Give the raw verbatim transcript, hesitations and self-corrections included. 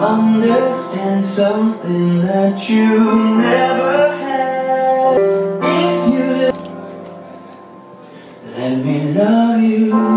understand something that you never had. If you let me love you.